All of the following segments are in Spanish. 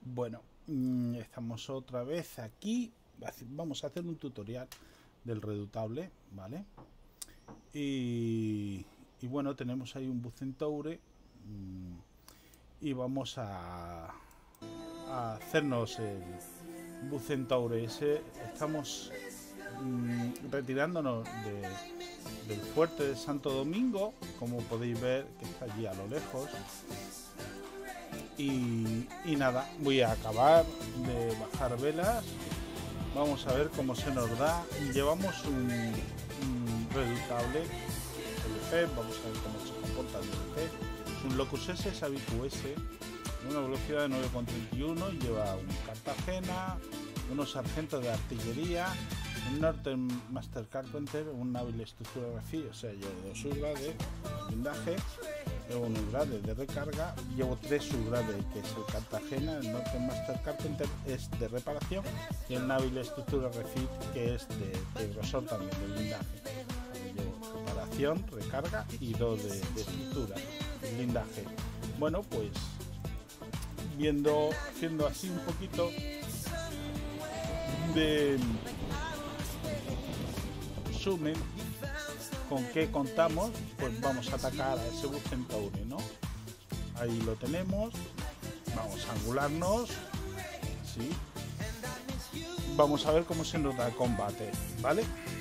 Bueno, estamos otra vez aquí. Vamos a hacer un tutorial del Redutable, ¿vale? Y bueno, tenemos ahí un Bucentaure y vamos a hacernos el Bucentaure ese. Estamos retirándonos del fuerte de Santo Domingo, como podéis ver que está allí a lo lejos. Y nada, voy a acabar de bajar velas. Vamos a ver cómo se nos da. Llevamos un Redutable LP, vamos a ver cómo se comporta el LP. Es un Locus S, Sabi QS, una velocidad de 9,31, lleva un Cartagena, unos sargentos de artillería, un Northern Master Carpenter, un Naval estructura RFI, o sea, llevo 2 subgrades de blindaje, llevo un upgrade de recarga, llevo 3 subgrades, que es el Cartagena, el Northern Master Carpenter es de reparación y el Naval estructura RFI, que es de grosor también, de blindaje. Llevo reparación, recarga y 2 de estructura, de blindaje. Bueno, pues haciendo así un poquito de resumen con qué contamos, pues vamos a atacar a ese Bucentaure, ¿no? Ahí lo tenemos, vamos a angularnos, ¿sí? Vamos a ver cómo se nos da el combate, ¿vale?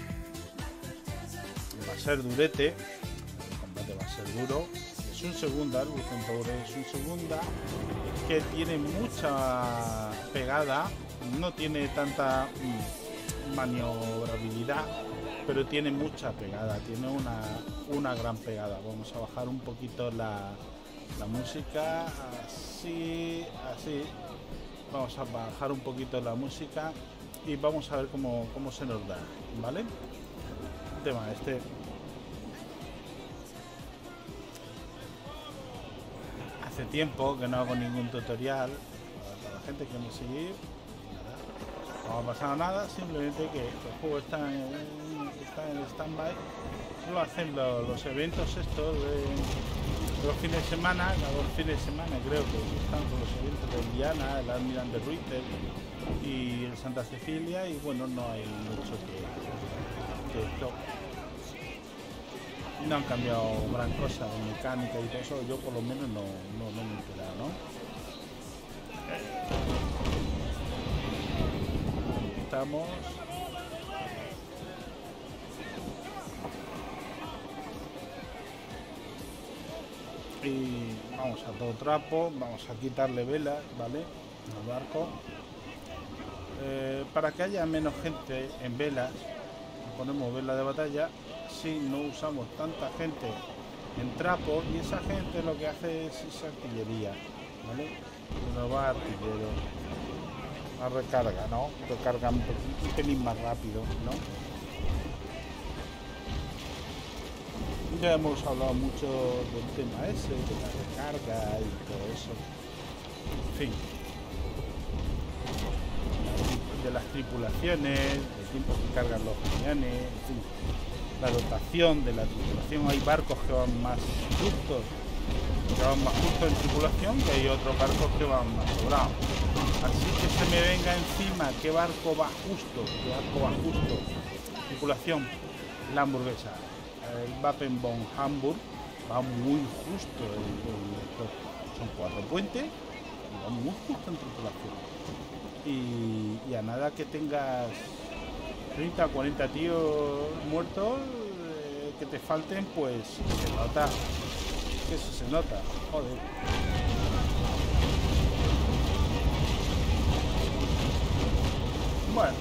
Va a ser durete, el combate va a ser duro. Es un segunda, el Bucentaure es un segunda que tiene mucha pegada, no tiene tanta maniobrabilidad, pero tiene mucha pegada, tiene una gran pegada. Vamos a bajar un poquito la música, así, vamos a bajar un poquito la música y vamos a ver cómo se nos da, ¿vale? El tema este. Hace tiempo que no hago ningún tutorial, para la gente que me sigue, no ha pasado nada, simplemente que el juego está en stand-by. Lo hacen los eventos estos de los fines de semana, cada 2 fines de semana creo que están con los eventos de Indiana, el Almirante Ruiter y el Santa Cecilia, y bueno, no hay mucho que esto. No han cambiado gran cosa de mecánica y todo eso, yo por lo menos no me he enterado, ¿no? Estamos. Y vamos a todo trapo, vamos a quitarle velas, ¿vale? Al barco. Para que haya menos gente en velas, ponemos vela de batalla. Si no usamos tanta gente en trapo, y esa gente lo que hace es artillería, ¿vale? Uno va artillero a recarga, ¿no? Recarga un pelín más rápido, ¿no? Ya hemos hablado mucho del tema ese, de la recarga y todo eso. En fin, de las tripulaciones, el tiempo que cargan los cañones, en fin, la dotación de la tripulación. Hay barcos que van más justos, en tripulación, que hay otros barcos que van más sobrados. Así que se me venga encima qué barco va justo, tripulación, la hamburguesa, el Wapenbom Hamburg va muy justo, son 4 puentes y va muy justo en tripulación, y a nada que tengas 30 o 40 tíos muertos que te falten, pues se nota, que eso se nota, joder. Bueno,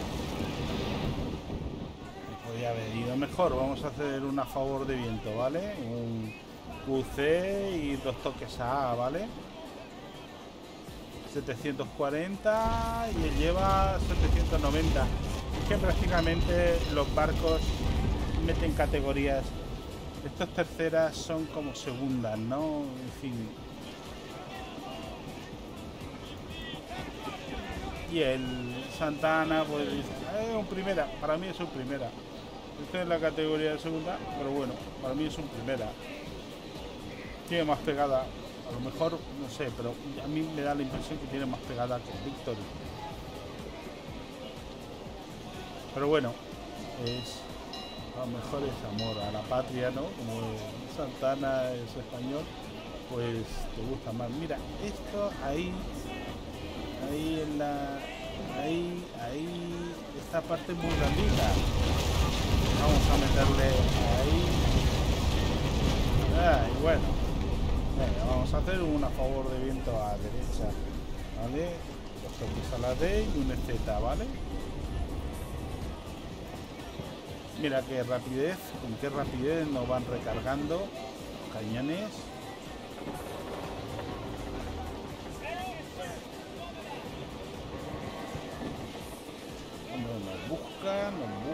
podría haber ido mejor. Vamos a hacer un a favor de viento, ¿vale? Un QC y 2 toques A, ¿vale? 740 y él lleva 790. Es que prácticamente los barcos meten categorías. Estas terceras son como segundas, ¿no? En fin. Y el Santa Ana, pues dice, un primera. Para mí es un primera. Esta es la categoría de segunda, pero bueno, para mí es un primera. Tiene más pegada, A lo mejor, no sé, pero a mí me da la impresión que tiene más pegada que el Victory. Pero bueno, a lo mejor es amor a la patria, ¿no? Como Santana es español, pues te gusta más. Mira, esto ahí en la... Ahí, esta parte es muy grandita. Vamos a meterle ahí. Y bueno, venga, vamos a hacer un a favor de viento a la derecha, ¿vale? Dos toques a la D y un Z, ¿vale? Mira qué rapidez, con qué rapidez nos van recargando los cañones. Nos busca.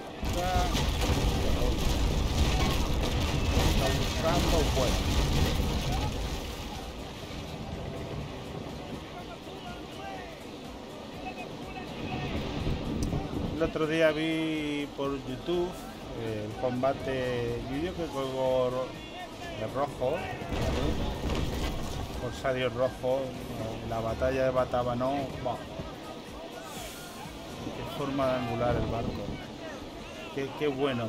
Está buscando, bueno. El otro día vi por YouTube el combate, vídeo que colgó de rojo, ¿vale? Corsario rojo, la batalla de Batabanó. Wow. Qué forma de angular el barco. Qué bueno.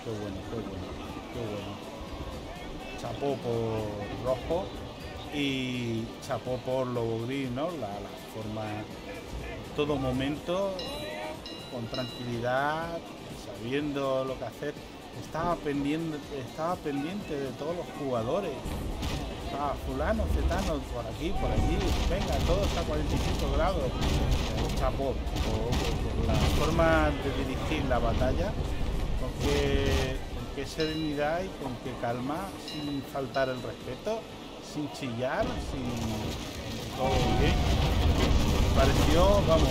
Chapó por rojo y chapó por lobo gris, ¿no? La forma, todo momento, con tranquilidad, sabiendo lo que hacer. Estaba pendiente de todos los jugadores. Estaba fulano, cetano, por aquí, por allí. Venga, todos a 45 grados. Chapó por la forma de dirigir la batalla, con qué serenidad y con qué calma, sin faltar el respeto, sin chillar, sin todo bien. Pareció, vamos,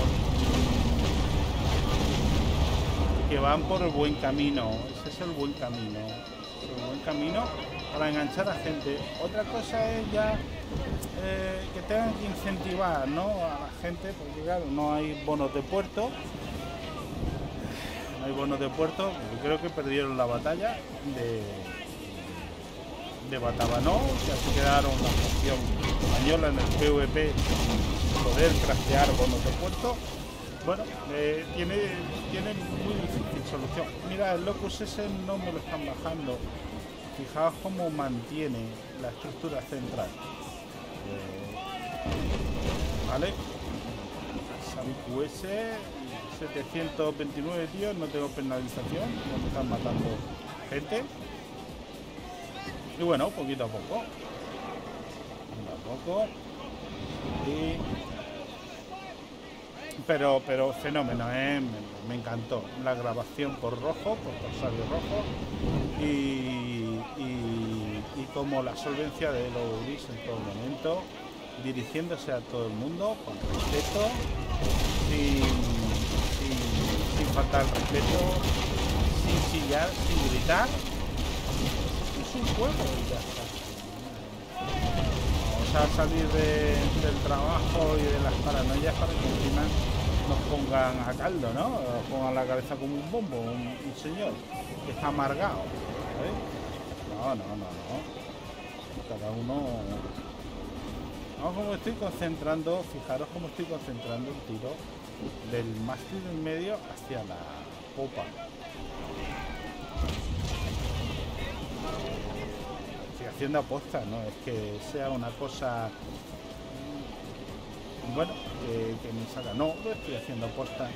que van por el buen camino. Ese es el buen camino. El buen camino para enganchar a gente. Otra cosa es ya que tengan que incentivar, ¿no?, a la gente, porque claro, no hay bonos de puerto. Porque creo que perdieron la batalla de Batabanó, que así quedaron la facción española en el PvP poder craftear bonos de puerto. Bueno, tiene muy difícil solución. Mira, el Locus ese no me lo están bajando. Fijaos cómo mantiene la estructura central. ¿Vale? QS 729 tíos, no tengo penalización, no me están matando gente. Y bueno, poquito a poco. Pero fenómeno, me encantó la grabación por rojo, por Corsario rojo, y como la solvencia de Lobo Gris en todo momento, dirigiéndose a todo el mundo con respeto, sin faltar el respeto, sin chillar, sin gritar. Es un juego y ya está. Vamos a salir del trabajo y de las paranoias para que encima nos pongan a caldo, ¿no? Nos pongan la cabeza como un bombo, un señor que está amargado, ¿sabes? No. Cada uno... Vamos, como estoy concentrando, fijaros cómo estoy concentrando el tiro del mástil del medio hacia la popa. Estoy haciendo aposta, no es que sea una cosa, bueno, que me salga. No, lo estoy haciendo aposta.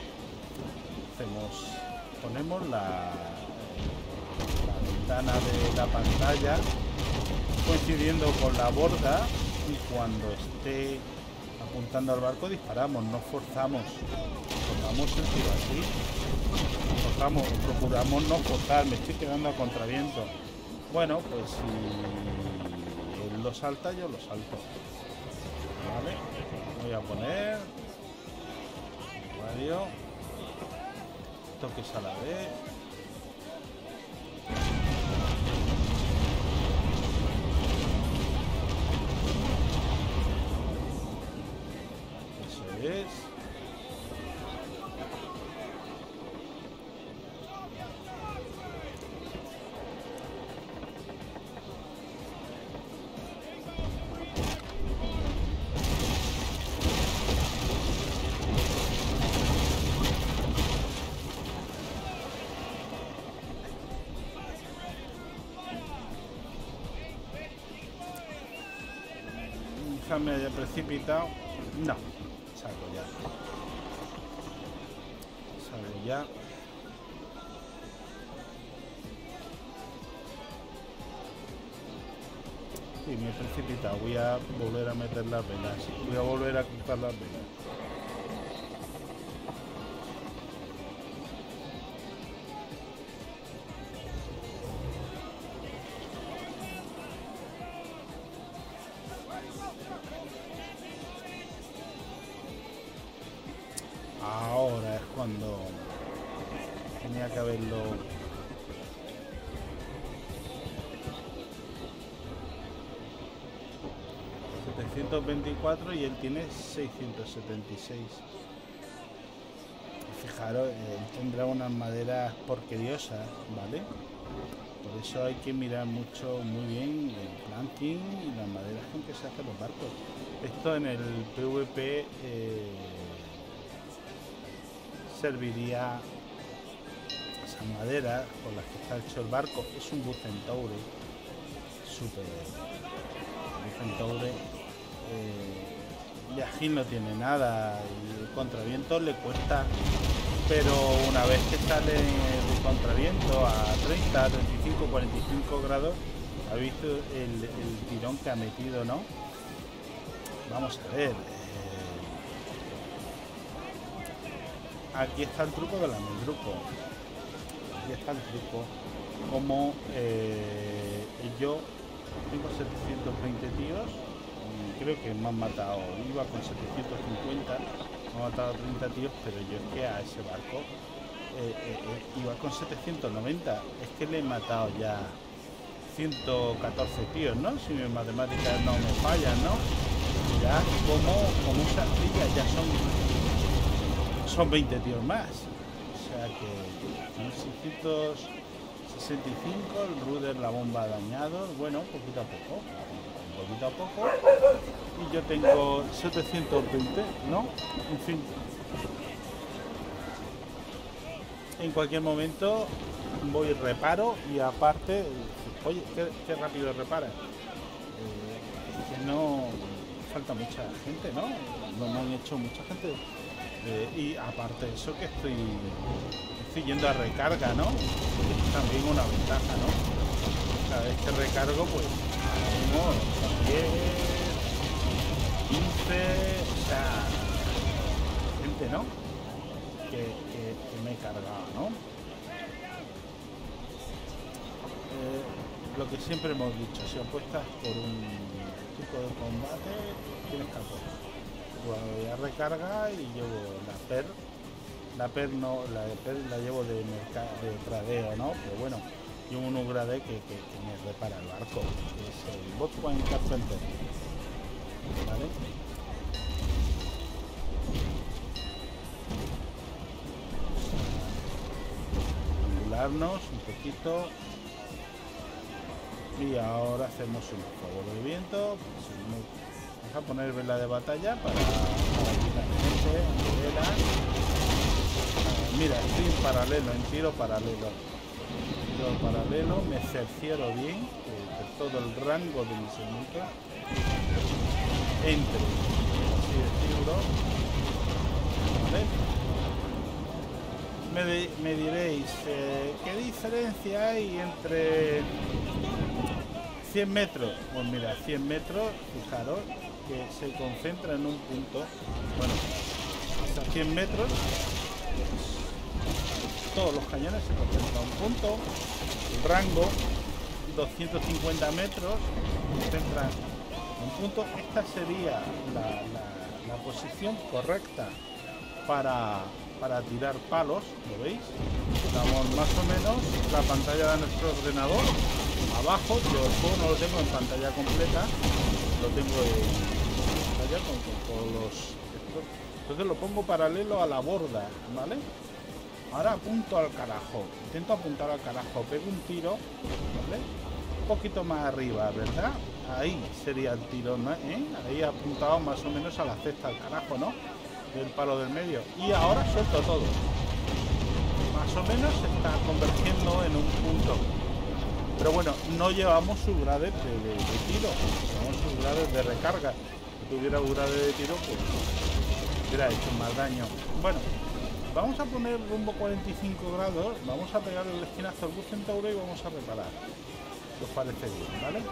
Ponemos la ventana de la pantalla coincidiendo con la borda, y cuando esté apuntando al barco disparamos, no forzamos el tiro así, procuramos no forzar. Me estoy quedando a contraviento. Bueno, pues si él lo salta, yo lo salto, vale. Voy a poner radio, toques a la vez. Es. quizás me haya precipitado. No, salgo ya. Salgo ya. Sí, me he precipitado. Voy a volver a meter las velas. Voy a volver a cruzar las velas. Ahora es cuando tenía que haberlo. 724 y él tiene 676. Fijaros, él tendrá unas maderas porqueriosas, ¿vale? Por eso hay que mirar mucho, muy bien el planking y las maderas con que se hacen los barcos. Esto en el PvP serviría. Esas maderas con las que está hecho el barco es un Bucentaure súper. Bucentaure de ágil no tiene nada y el contraviento le cuesta, pero una vez que sale de contraviento a 30, 35, 45 grados, ha visto el tirón que ha metido, ¿no? Vamos a ver. Aquí está el truco del amendruco. Aquí está el truco. Como yo tengo 720 tíos, creo que me han matado, iba con 750, me han matado 30 tíos, pero yo es que a ese barco iba con 790, es que le he matado ya 114 tíos, ¿no? Si mis matemáticas no me fallan, ¿no? Ya como esas trillas ya son 20 tíos más, o sea que 665, el rudder, la bomba dañado, bueno, poquito a poco, y yo tengo 720, ¿no? En fin, en cualquier momento voy, reparo y aparte, oye, qué rápido repara, que no falta mucha gente, ¿no? No me han hecho mucha gente, y aparte de eso que estoy yendo a recarga, ¿no? Es también una ventaja, ¿no? Cada vez que recargo, pues, 10, 15, o sea, gente, ¿no? Que me he cargado, ¿no? Lo que siempre hemos dicho, si apuestas por un tipo de combate, tienes que apostar. Voy a recarga y llevo la PER no, la llevo de tradeo, ¿no? Pero bueno, llevo un upgrade que me repara el barco, que es el Boatswain Carpenter, ¿vale? Angularnos un poquito y ahora hacemos un favor de viento. Vamos a poner vela de batalla para quitar gente, vela. Mira, estoy en paralelo, en tiro paralelo. Me cercioro bien que todo el rango de mis segmentos entre, así decirlo, ¿vale? Me diréis, ¿qué diferencia hay entre 100 metros? Pues mira, 100 metros, fijaros, que se concentra en un punto. Bueno, hasta 100 metros, todos los cañones se concentran en un punto. El rango, 250 metros, se concentra en un punto. Esta sería la posición correcta para tirar palos, ¿lo veis? Damos más o menos la pantalla de nuestro ordenador. Abajo, yo el juego no lo tengo en pantalla completa, lo tengo en pantalla con todos los... Entonces lo pongo paralelo a la borda, ¿vale? Ahora apunto al carajo, intento apuntar al carajo, pego un tiro, ¿vale? Un poquito más arriba, ¿verdad? Ahí sería el tiro, ¿no? Ahí apuntado más o menos a la cesta al carajo, ¿no? Del palo del medio. Y ahora suelto todo. Más o menos se está convergiendo en un punto. Pero bueno, no llevamos subgrades de tiro, llevamos subgrades de recarga. tuviera grado de tiro, pues hubiera hecho más daño. Bueno, vamos a poner rumbo 45 grados, vamos a pegar el esquinazo al bus centauro y vamos a reparar. ¿Os parece bien, vale?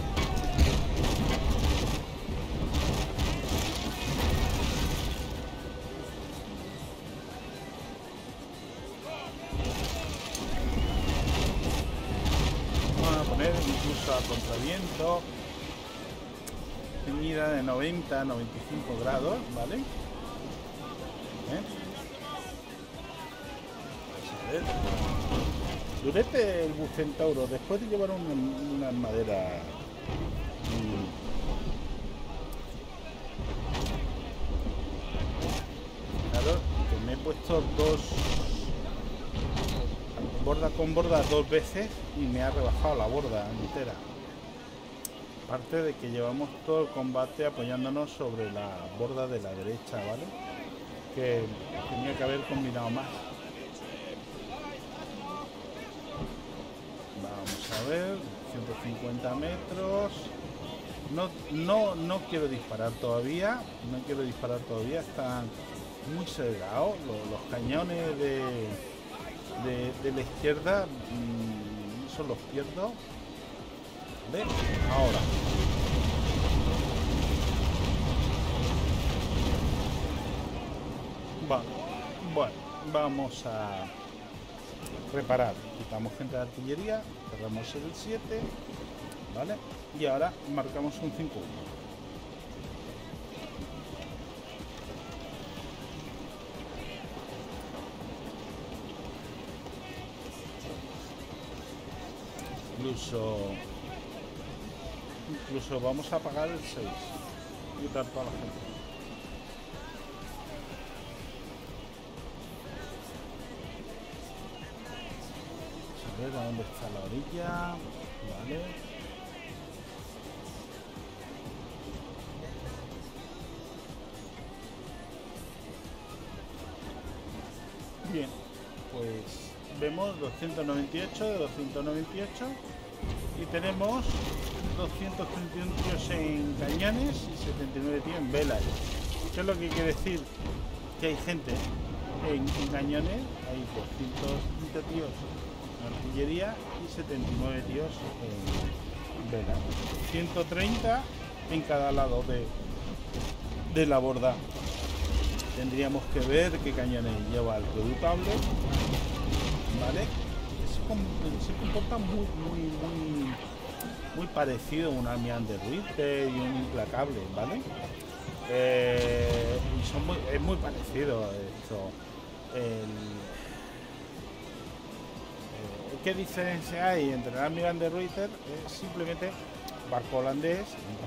Vamos a poner incluso a contraviento, ceñida de 90 a 95 grados, ¿vale? Durete el bus centauro, después de llevar una madera claro, que me he puesto borda con borda dos veces y me ha rebajado la borda entera. Aparte de que llevamos todo el combate apoyándonos sobre la borda de la derecha, ¿vale? Que tenía que haber combinado más. Vamos a ver, 150 metros. No quiero disparar todavía. No quiero disparar todavía. Están muy sesgados. Los cañones de la izquierda. Eso los pierdo. ¿Ven? Ahora. Vale. Bueno, vamos a reparar. Quitamos gente de artillería, cerramos el 7, ¿vale? Y ahora marcamos un 5-1. Incluso vamos a apagar el 6. Quitar toda la gente. A ver a dónde está la orilla. Vale. Bien, pues vemos 298 de 298 y tenemos 231 tíos en cañones y 79 tíos en velas. ¿Qué es lo que quiere decir? Que hay gente en cañones, hay 230 tíos en artillería y 79 tíos en velas. 130 en cada lado de la borda. Tendríamos que ver qué cañones lleva el redoutable, ¿vale? Se comporta muy parecido a un almirante Reuter y un implacable, ¿vale? Y es muy parecido esto. ¿Qué diferencia hay entre el almirante Reuter? Es simplemente un barco holandés,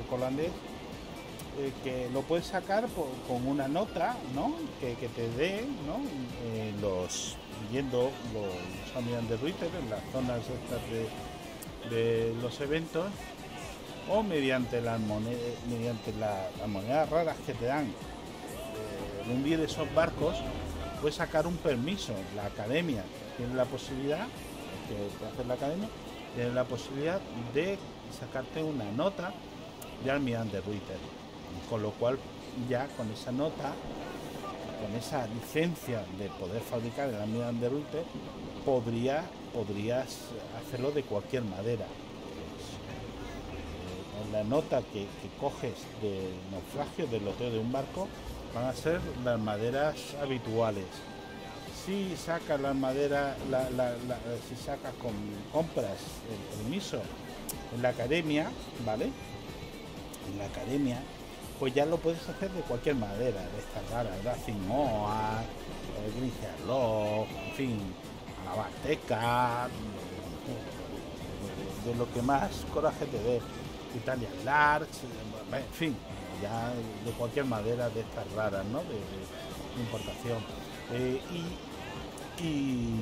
que lo puedes sacar con una nota, ¿no? que te dé, ¿no? Viendo los almirantes Reuter en las zonas estas de los eventos, o mediante las monedas raras que te dan de hundir esos barcos, puedes sacar un permiso. La academia tiene la posibilidad, que hacer la academia, tiene la posibilidad de sacarte una nota de almirante Reuter. Con lo cual, ya con esa nota, con esa licencia de poder fabricar el almirante Reuter, podrías hacerlo de cualquier madera. La nota que coges de naufragio, del loteo de un barco, van a ser las maderas habituales. Si sacas las maderas, si sacas compras el permiso en la academia, ¿vale? En la academia, pues ya lo puedes hacer de cualquier madera, de estas raras, Racing Moa, Green, en fin, Alabasteca, de lo que más coraje te dé, Italian Larch, en fin, ya de cualquier madera de estas raras, ¿no? De importación. Y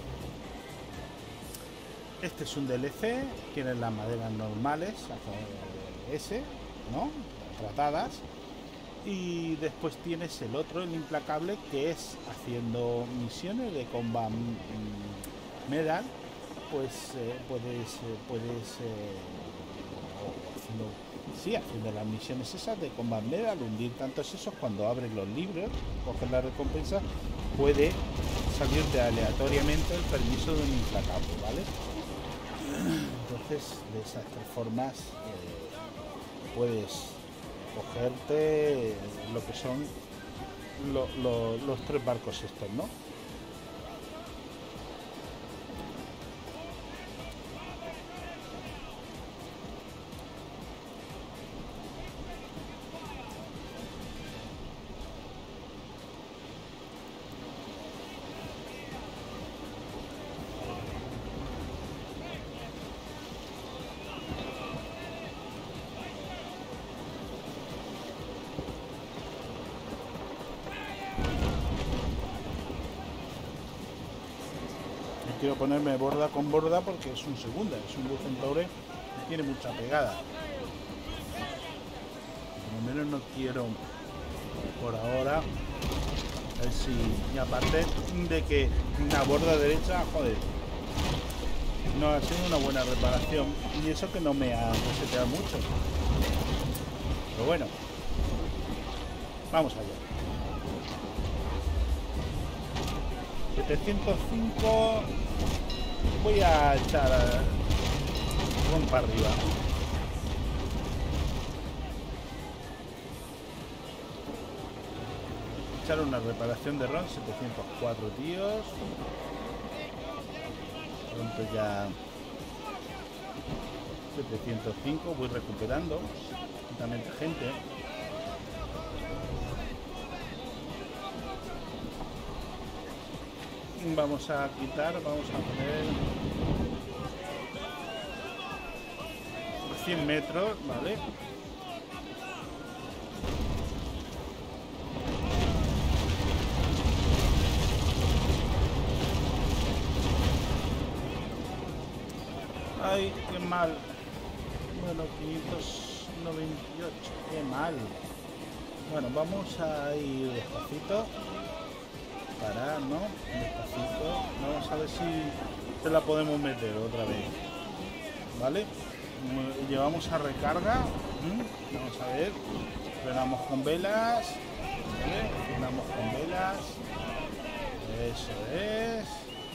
este es un DLC, tiene las maderas normales, S, ¿no? Tratadas, y después tienes el otro, el implacable, que es haciendo misiones de combat medal, pues puedes haciendo sí, haciendo las misiones esas de Combat Medal, hundir tantos esos, cuando abres los libros, coges la recompensa, puede salirte aleatoriamente el permiso de un implacable, ¿vale? Entonces, de esas tres formas puedes cogerte lo que son los tres barcos estos, ¿no? Quiero ponerme borda con borda porque es un segunda, es un Blue Centaure que tiene mucha pegada. Por lo menos no quiero por ahora. A ver si, y aparte de que la borda derecha, joder, no ha sido una buena reparación, y eso que no me ha reseteado mucho. Pero bueno, vamos allá. 705. Voy a echar Ron para arriba. Echar una reparación de Ron, 704 tíos. Pronto ya 705, voy recuperando lentamente gente. Vamos a quitar, vamos a poner 100 metros, ¿vale? Ay, qué mal. Bueno, 598, qué mal. Bueno, vamos a ir despacito. Parar, ¿no? Despacito. Vamos a ver si se la podemos meter otra vez. ¿Vale? Llevamos a recarga. Vamos a ver. Frenamos con velas. ¿Vale? Frenamos con velas. Eso es.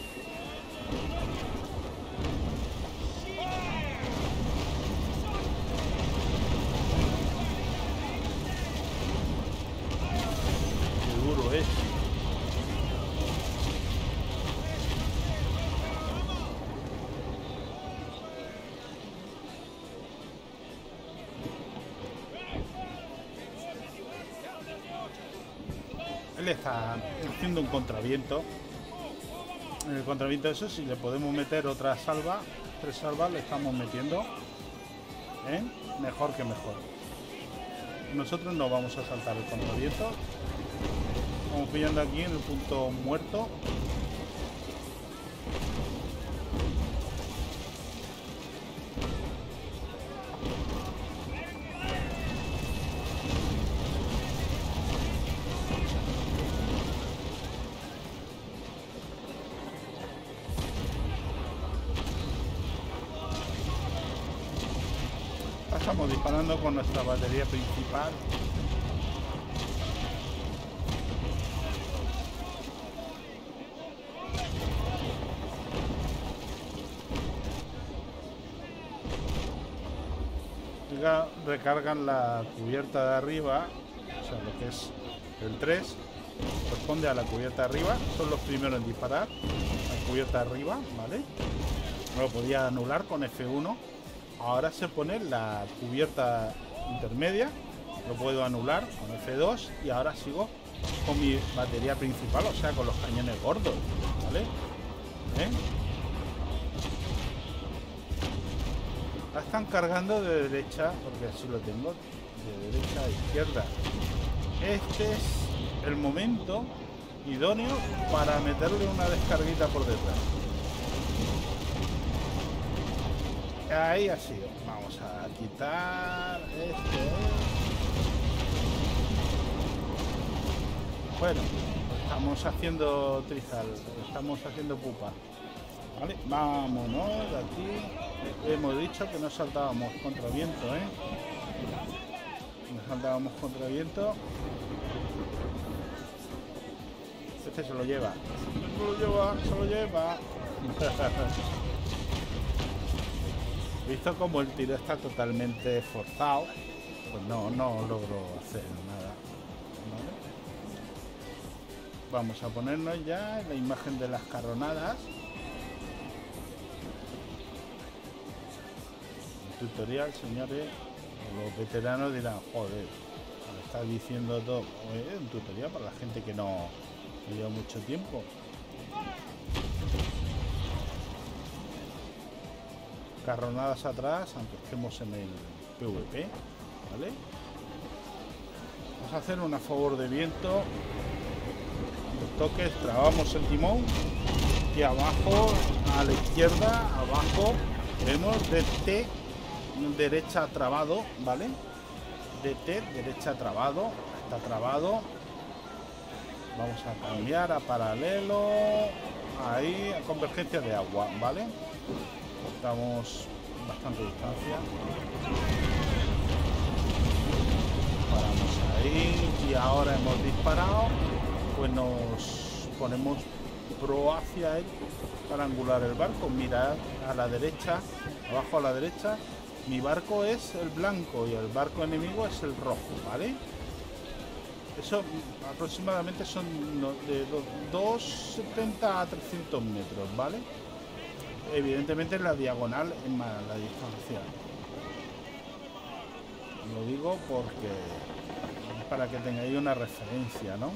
Qué duro es. Él está haciendo un contraviento. En el contraviento eso, si le podemos meter otra salva, 3 salvas le estamos metiendo, mejor que mejor. Nosotros no vamos a saltar el contraviento. Vamos pillando aquí en el punto muerto. Estamos disparando con nuestra batería principal. Recargan la cubierta de arriba, o sea, lo que es el 3 corresponde a la cubierta de arriba, son los primeros en disparar, la cubierta de arriba, ¿vale? Lo podía anular con F1. Ahora se pone la cubierta intermedia, lo puedo anular con F2 y ahora sigo con mi batería principal, o sea, con los cañones gordos, ¿vale? La están cargando de derecha, porque así lo tengo, de derecha a izquierda. Este es el momento idóneo para meterle una descarguita por detrás. Ahí ha sido. Vamos a quitar este. Bueno, estamos haciendo trizal, estamos haciendo pupa. Vale, vámonos de aquí. Hemos dicho que no saltábamos contra viento, Nos saltábamos contra viento. Este se lo lleva. Se lo lleva. Visto como el tiro está totalmente forzado, pues no logro hacer nada. ¿Vale? Vamos a ponernos ya en la imagen de las carronadas. El tutorial, señores, los veteranos dirán, joder, me está diciendo todo. Un tutorial para la gente que no lleva mucho tiempo. Carronadas atrás, aunque estemos en el PvP, ¿vale? Vamos a hacer un a favor de viento. Los toques, trabamos el timón y abajo, a la izquierda, abajo, vemos DT derecha trabado, ¿vale? DT derecha trabado, está trabado. Vamos a cambiar a paralelo, ahí, a convergencia de agua, ¿vale? Estamos bastante distancia. Paramos ahí y ahora hemos disparado, pues nos ponemos pro hacia él para angular el barco. Mirad a la derecha, abajo a la derecha, mi barco es el blanco y el barco enemigo es el rojo, ¿vale? Eso aproximadamente son de 270 a 300 metros, ¿vale? Evidentemente la diagonal es más la distancia. Lo digo porque para que tengáis una referencia, ¿no?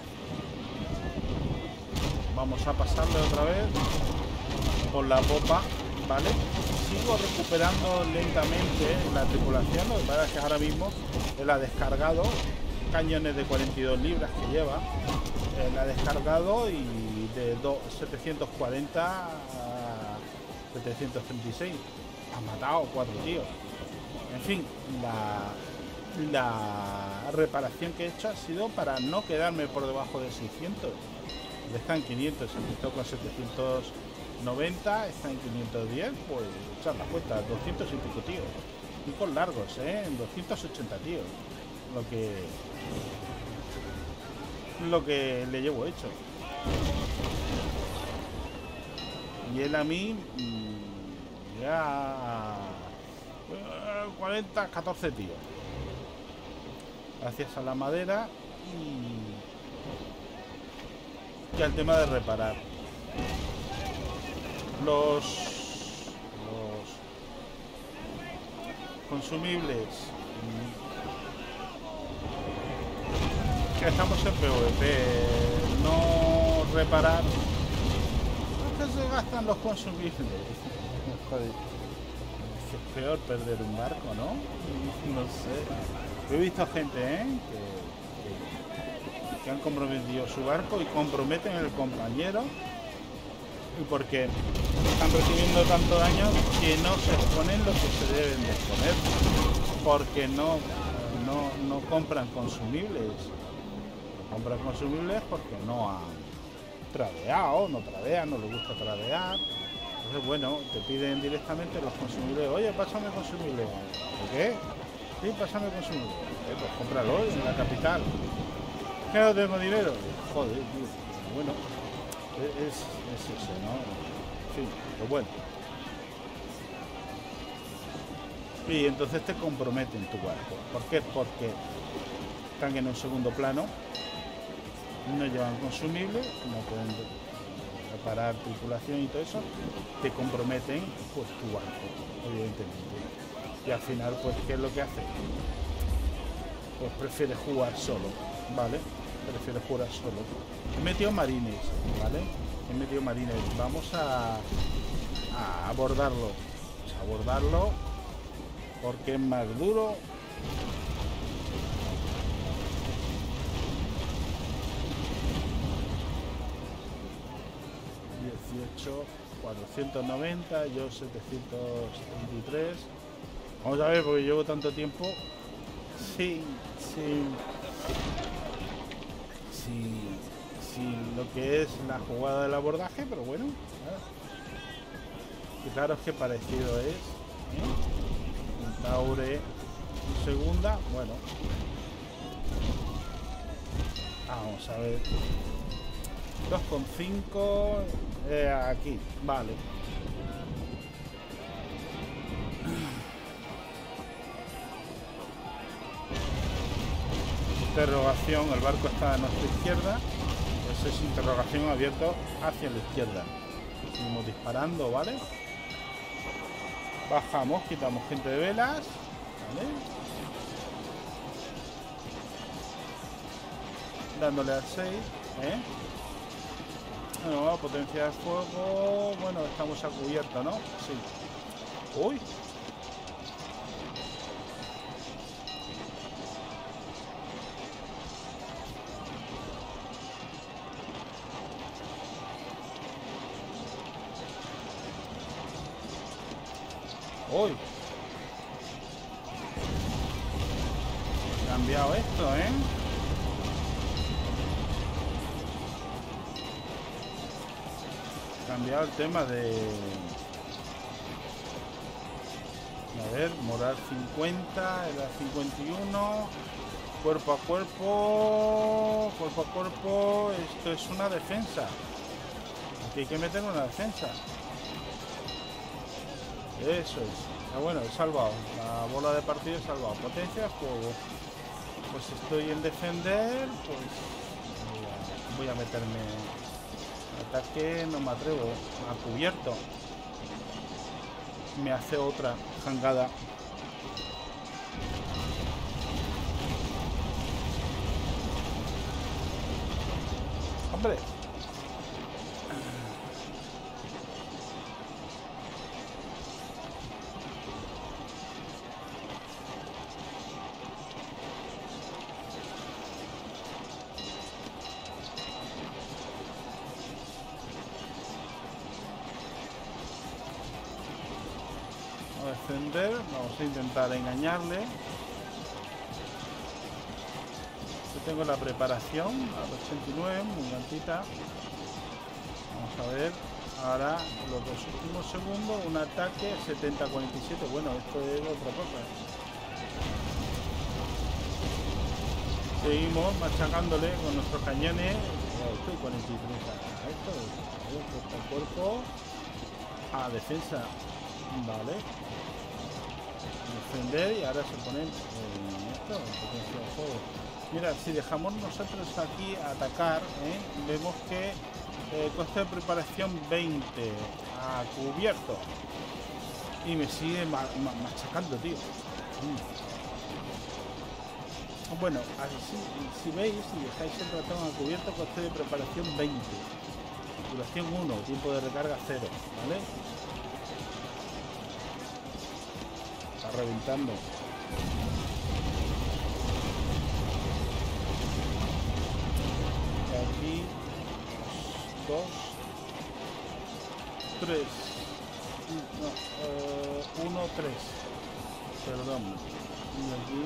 Vamos a pasarle otra vez por la popa, ¿vale? Sigo recuperando lentamente la tripulación. Lo que pasa es que ahora mismo él ha descargado cañones de 42 libras que lleva. Él ha descargado y de 740 a 736 ha matado 4 tíos. En fin, la reparación que he hecho ha sido para no quedarme por debajo de 600. Está en 500, empezó con 790, está en 510, pues echar la cuenta, 200 y pico tíos. Y con largos, en 280 tíos. Lo que le llevo hecho. Y él a mí ya 40, 14 tíos. Gracias a la madera y al tema de reparar. Los consumibles que estamos en PvP, no reparar, ¿qué se gastan los consumibles? Joder, es peor perder un barco, ¿no? No sé. He visto gente que han comprometido su barco y comprometen el compañero, y porque están recibiendo tanto daño que no se exponen lo que se deben de exponer, porque no compran consumibles. Compran consumibles porque no han tradeado, no tradean, no les gusta tradear. Entonces, bueno, te piden directamente los consumibles. Oye, pásame consumibles. ¿Por qué? Sí, pásame consumibles. Pues cómpralo en la capital. ¿Que no tengo dinero? Joder, tío. Bueno, es eso, ¿no? En fin, pues bueno. Y entonces te comprometen tu barco. ¿Por qué? Porque están en un segundo plano, no llevan consumibles, no pueden reparar tripulación y todo eso, te comprometen pues tu barco, evidentemente. Y al final, pues, ¿qué es lo que hace? Pues prefiere jugar solo, ¿vale? Prefiere jugar solo. He metido marines, ¿vale? He metido marines. Vamos a abordarlo. Vamos a abordarlo porque es más duro. $18, 490, yo 733. Vamos a ver, porque llevo tanto tiempo sin lo que es la jugada del abordaje, pero bueno, fijaros qué parecido es, ¿eh? Un Taure segunda, bueno. Vamos a ver. 2,5 aquí, vale. Interrogación, el barco está a nuestra izquierda. Eso es interrogación abierto hacia la izquierda. Seguimos disparando, ¿vale? Bajamos, quitamos gente de velas, ¿vale? Dándole al 6, ¿eh? No, potencia de fuego. Bueno, estamos a cubierto, ¿no? Sí. Uy. Uy. Cambiado esto, ¿eh? Cambiado el tema de... A ver, moral 50, era 51, cuerpo a cuerpo, esto es una defensa. Aquí hay que meter una defensa. Eso es. Bueno, he salvado. La bola de partido he salvado. Potencia, fuego. Pues estoy en defender, pues voy a meterme. Ataque, no me atrevo. A cubierto. Me hace otra jangada. ¡Hombre! Vamos a intentar engañarle. Yo tengo la preparación al 89, muy altita. Vamos a ver. Ahora los dos últimos segundos, un ataque 70-47. Bueno, esto es otra cosa. Seguimos machacándole con nuestros cañones. Estoy 43 a esto. Cuerpo a cuerpo. A defensa. Vale. Defender y ahora se ponen esto, potencia de fuego. Mira, si dejamos nosotros aquí atacar, vemos que coste de preparación 20 a cubierto y me sigue machacando, tío. Bueno, así, si veis, si dejáis el ratón a cubierto, coste de preparación 20, duración 1, tiempo de recarga 0, ¿vale? Reventando. Aquí 2, 3, no, 1, 3, perdón, y aquí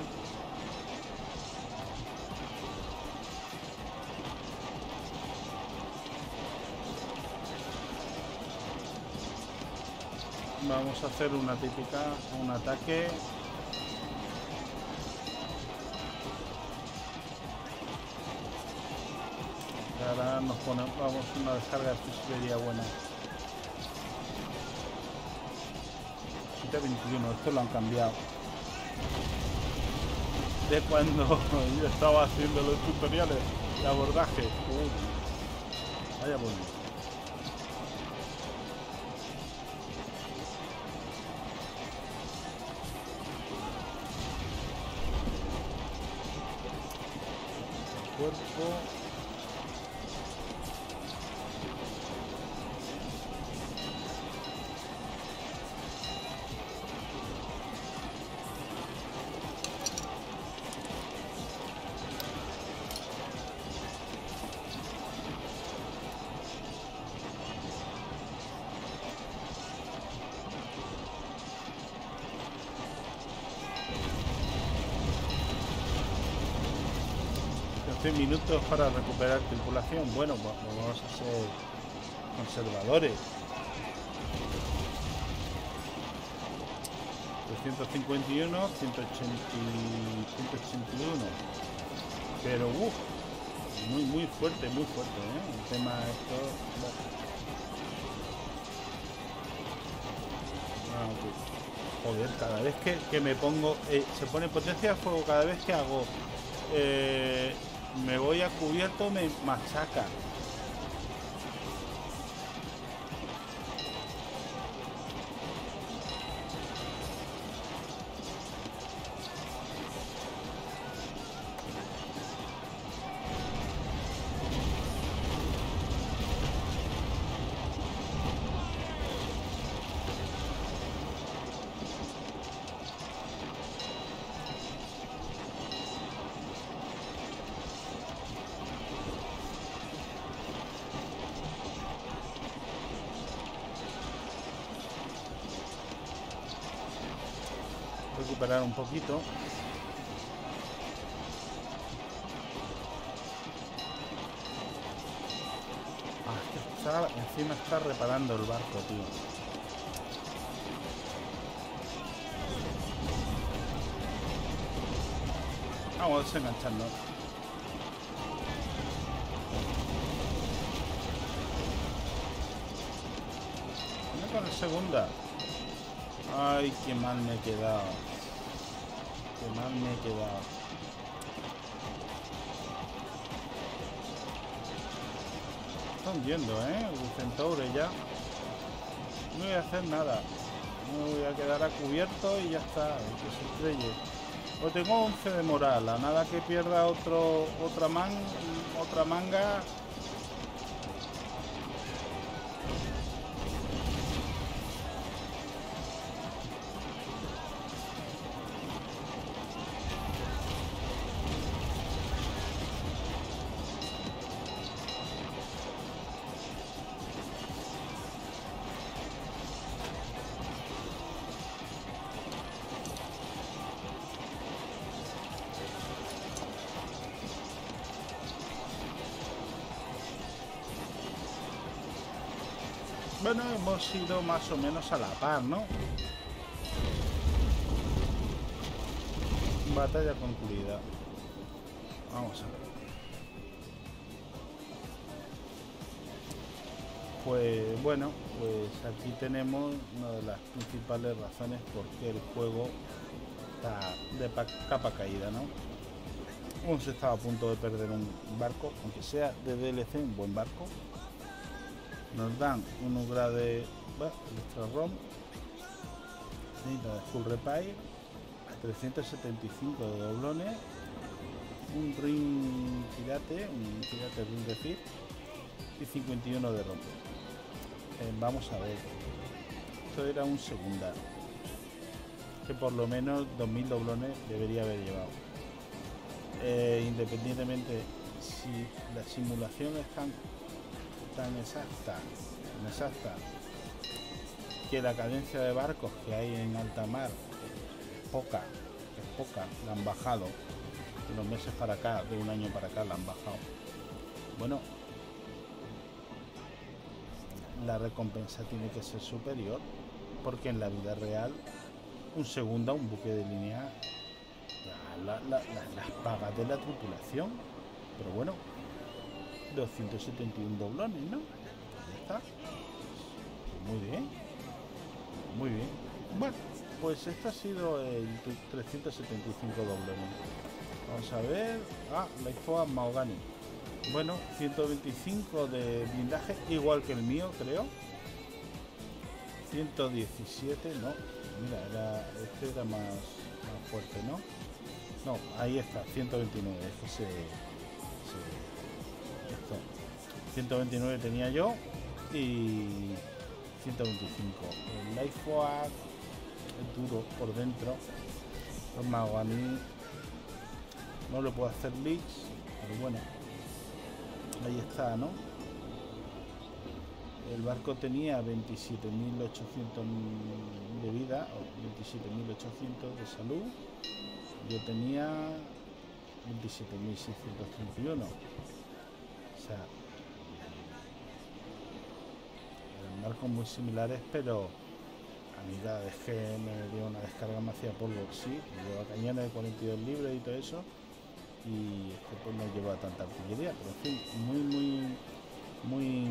vamos a hacer una típica, un ataque. Y ahora nos ponemos, vamos una descarga de fusilería buena. 721, esto lo han cambiado. De cuando yo estaba haciendo los tutoriales de abordaje. Vaya bueno. Cuerpo. Minutos para recuperar tripulación. Bueno, pues vamos a ser conservadores. 351, 181. Pero muy fuerte, ¿eh? El tema esto. Joder, cada vez que me pongo, se pone potencia de fuego cada vez que hago, me voy a cubierto, me machaca. Recuperar un poquito. Encima está reparando el barco, tío. Vamos desenganchando. Venga con la segunda. Ay, qué mal me he quedado. Qué mal me he quedado. Está hundiendo, el Centaure ya. No voy a hacer nada. Me voy a quedar a cubierto y ya está. Que se estrelle. Pues tengo 11 de moral. A nada que pierda otra manga. Bueno, hemos ido más o menos a la par, ¿no? Batalla concluida. Vamos a ver. Pues bueno, pues aquí tenemos una de las principales razones por qué el juego está de capa caída, ¿no? Hemos estado a punto de perder un barco, aunque sea de DLC, un buen barco. Nos dan un upgrade extra ROM, de full repair, 375 de doblones, un pirate ring refit y 51 de rompe. Vamos a ver, esto era un segunda que por lo menos 2000 doblones debería haber llevado. Independientemente si la simulación es tan exacta que la cadencia de barcos que hay en alta mar es poca, la han bajado de unos meses para acá, de un año para acá la han bajado. Bueno, la recompensa tiene que ser superior, porque en la vida real un buque de línea las pagas de la tripulación, pero bueno, 271 doblones, ¿no? Ya está. Muy bien. Bueno, pues este ha sido el 375 doblones. Vamos a ver. La IFOA Mahogany. Bueno, 125 de blindaje, igual que el mío, creo. 117, no. Mira, este era más fuerte, ¿no? No, ahí está, 129. Esto 129 tenía yo y 125. El Lifeforce es duro por dentro. Los Mahogany no le puedo hacer leaks, pero bueno, ahí está, ¿no? El barco tenía 27.800 de vida, o 27.800 de salud. Yo tenía 27.631. O sea, eran barcos muy similares, pero A mí cada vez que me dio una descarga me hacía polvo, sí, lleva cañones de 42 libras y todo eso, y este pues no lleva tanta artillería, pero en fin, muy,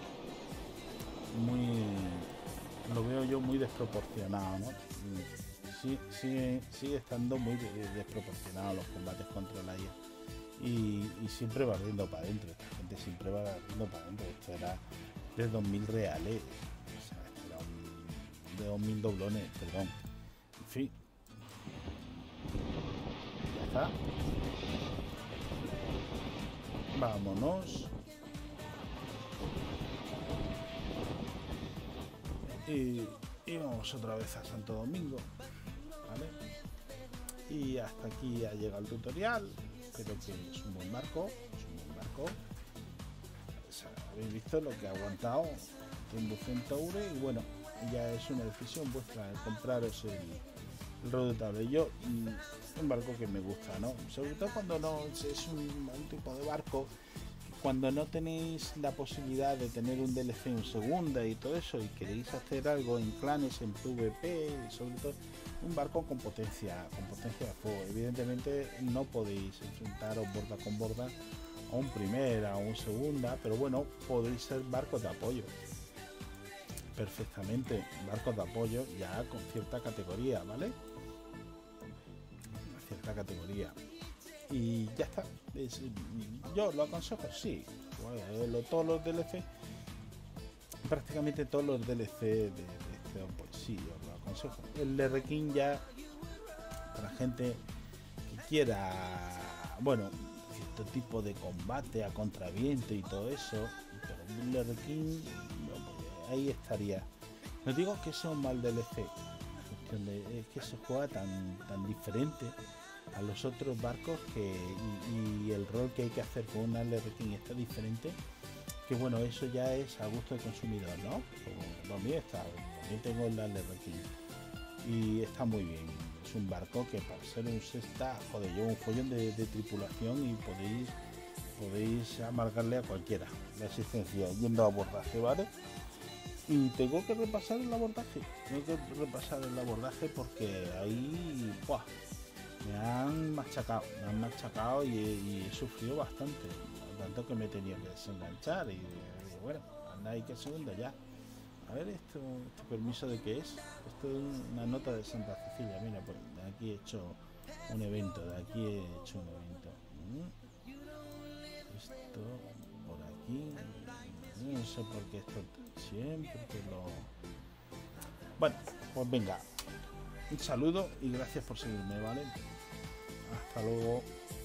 muy, lo veo yo muy desproporcionado, ¿no? Sí, sigue estando muy desproporcionado los combates contra la IA. Y siempre va riendo para adentro, esta gente siempre va riendo para adentro. Esto era de 2000 reales, o sea, esto era de 2000 doblones, perdón. En fin, ya está. Vámonos. Y vamos otra vez a Santo Domingo, ¿vale? Y hasta aquí ha llegado el tutorial. Creo que es un buen barco, O sea, habéis visto lo que ha aguantado Timbu Centauri, y bueno, ya es una decisión vuestra de compraros el redoutable. Yo, un barco que me gusta, ¿no? Sobre todo cuando no es un tipo de barco, cuando no tenéis la posibilidad de tener un DLC en segunda y todo eso, y queréis hacer algo en clanes, en PvP, y sobre todo un barco con potencia de fuego. Evidentemente no podéis enfrentaros borda con borda a un primera o un segunda, pero bueno, podéis ser barcos de apoyo perfectamente, barcos de apoyo ya con cierta categoría, ¿vale? Una cierta categoría. Y ya está. Yo lo aconsejo, sí. Bueno, todos los DLC, prácticamente todos los DLC de este, pues sí, os lo aconsejo. El R King ya para gente que quiera, bueno, cierto tipo de combate a contraviento y todo eso, pero el R King, ahí estaría. No digo que sea un mal DLC, es que se juega tan diferente a los otros barcos y el rol que hay que hacer con un LR King está diferente, que bueno, eso ya es a gusto del consumidor, ¿no? También tengo el LR King y está muy bien. Es un barco que para ser un sexta, joder, lleva un follón de tripulación y podéis amargarle a cualquiera la existencia yendo a abordaje, ¿vale? Y tengo que repasar el abordaje, porque ahí me han machacado y he sufrido bastante, tanto que me he tenido que desenganchar y bueno, anda ahí que segunda ya. A ver este permiso de qué es. Esto es una nota de Santa Cecilia. Mira, pues de aquí he hecho un evento, Esto por aquí, no sé por qué esto siempre que lo... Bueno, pues venga, un saludo y gracias por seguirme, ¿vale? Hasta luego.